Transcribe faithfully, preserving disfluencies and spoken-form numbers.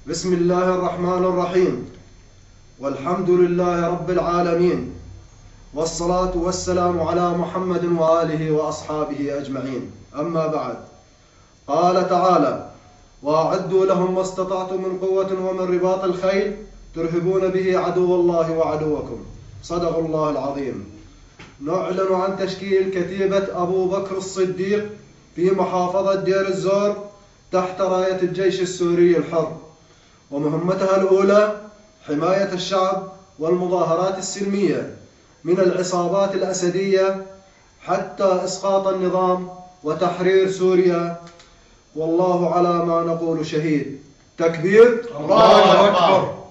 بسم الله الرحمن الرحيم، والحمد لله رب العالمين، والصلاة والسلام على محمد وآله وأصحابه أجمعين. أما بعد، قال تعالى: وأعدوا لهم ما استطعتم من قوة ومن رباط الخيل ترهبون به عدو الله وعدوكم. صدق الله العظيم. نعلن عن تشكيل كتيبة أبو بكر الصديق في محافظة دير الزور تحت راية الجيش السوري الحر، ومهمتها الأولى حماية الشعب والمظاهرات السلمية من العصابات الأسدية حتى إسقاط النظام وتحرير سوريا، والله على ما نقول شهيد. تكبير. الله أكبر.